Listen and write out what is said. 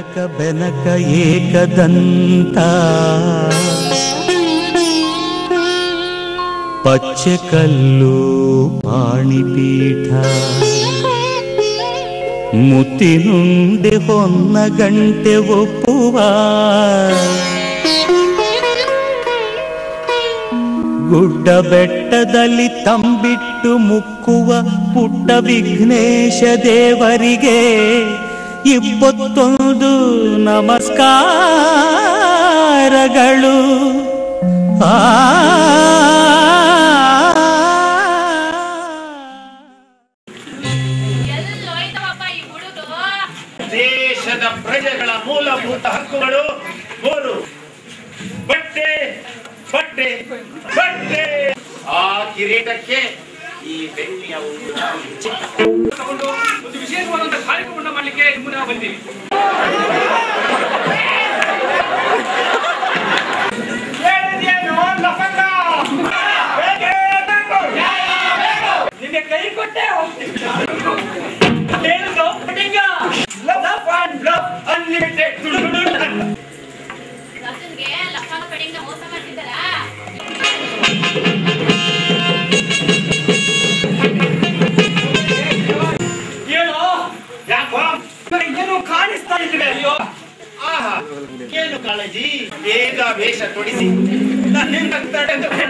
ಬೆನಕ ಬೆನಕ ಏಕದಂತ ಪಚ್ಚೆಕಲ್ಲು ಪಾಣಿಪೀಠ ಮುತ್ತಿನುಂಡೆ ಹೊನ್ನ ಗಂಟೆ ಒಪ್ಪುವ ಗುಡ್ಡ ಬೆಟ್ಟದಲ್ಲಿ ತಂಬಿಟ್ಟು ಮುಕ್ಕುವ ಪುಟ್ಟ ವಿಘ್ನೇಶ ದೇವರಿಗೆ 21 ನಮಸ್ಕಾರಗಳು. ದೇಶದ ಪ್ರಜೆಗಳ ಮೂಲಭೂತ ಹಕ್ಕುಗಳು 3: ಬಟ್ಟೆ ಬಟ್ಟೆ ಬಟ್ಟೆ. ಆ ಕಿರೀಟಕ್ಕೆ ಈ ಬೆಳ್ಳಿಯ ಒಂದು ವಿಶೇಷವಾದಂತಹ ಕಾರ್ಯಕ್ರಮವನ್ನು ಮಾಡಲಿಕ್ಕೆ ಮುಂದೆ ಬಂದೀವಿ. ನಿಮಗೆ ಕೈ ಕೊಟ್ಟೆ ಹೋಗ್ತೀವಿ. ಏನು ಕಾಣಿಸ್ತಾ ಇದ್ರೆ ಏನು ಕಾಳಜಿ ಬೇಗ ವೇಷ ತೊಡಿಸಿ ನನ್ನಿಂದ ತಡೆದು